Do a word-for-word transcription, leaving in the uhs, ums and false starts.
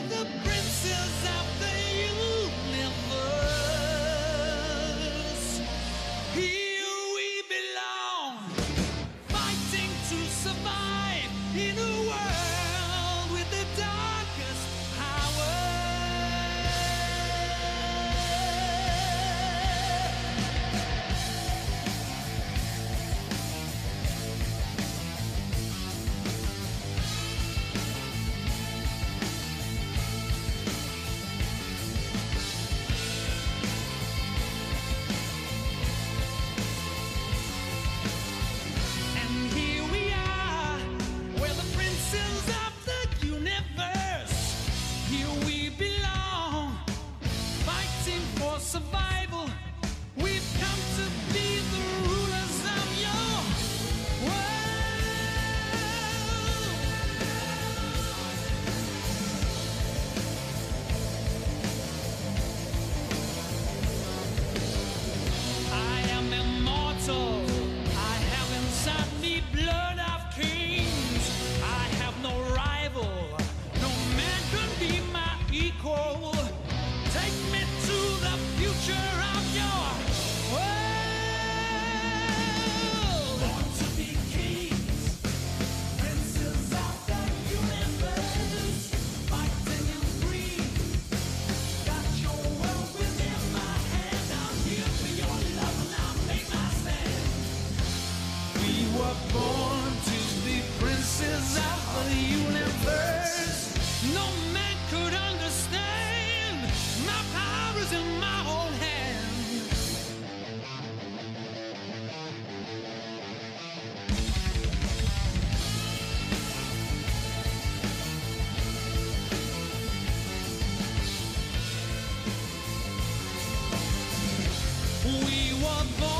the princes of the universe. Here we belong, fighting to survive in a world with the darkest power. And here we are, we're the princes of the universe. Here we belong, fighting for survival. We've come to be the rulers of your world. I am immortal. I have inside me blood of kings. I have no rival. No man can be my equal. Take me to the future of your world. Born to be kings, princes of the universe, fighting and free. Got your world within my hand. I'm here for your love and I'll make my stand. We were born to be princes of the universe. No man could understand. My power is in my own hand. We were born